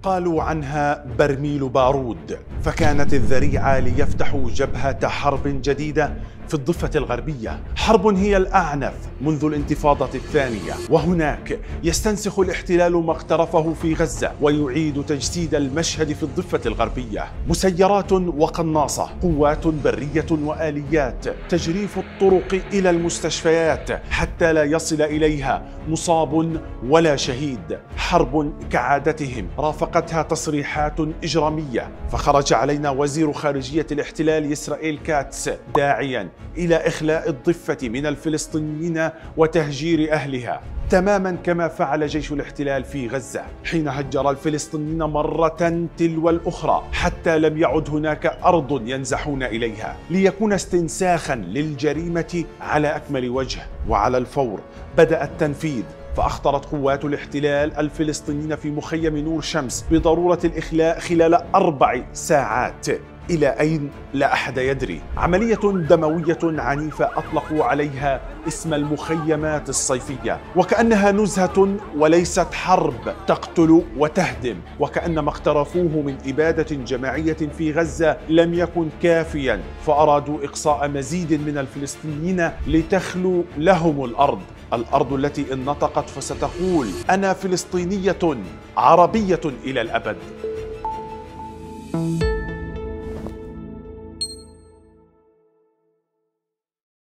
قالوا عنها برميل بارود، فكانت الذريعة ليفتحوا جبهة حرب جديدة في الضفة الغربية، حرب هي الأعنف منذ الانتفاضة الثانية. وهناك يستنسخ الاحتلال ما اقترفه في غزة ويعيد تجسيد المشهد في الضفة الغربية. مسيرات وقناصة، قوات برية وآليات، تجريف الطرق إلى المستشفيات حتى لا يصل إليها مصاب ولا شهيد. حرب كعادتهم رافقتها تصريحات إجرامية، فخرج علينا وزير خارجية الاحتلال إسرائيل كاتس داعيا إلى إخلاء الضفة من الفلسطينيين وتهجير أهلها، تماما كما فعل جيش الاحتلال في غزة حين هجر الفلسطينيين مرة تلو الأخرى حتى لم يعد هناك أرض ينزحون إليها، ليكون استنساخا للجريمة على أكمل وجه. وعلى الفور بدأ التنفيذ، فأخطرت قوات الاحتلال الفلسطينيين في مخيم نور شمس بضرورة الإخلاء خلال 4 ساعات. إلى أين؟ لا أحد يدري. عملية دموية عنيفة أطلقوا عليها اسم المخيمات الصيفية، وكأنها نزهة وليست حرب تقتل وتهدم، وكأن ما اقترفوه من إبادة جماعية في غزة لم يكن كافيا، فأرادوا إقصاء مزيد من الفلسطينيين لتخلو لهم الأرض التي إن نطقت فستقول أنا فلسطينية عربية إلى الأبد.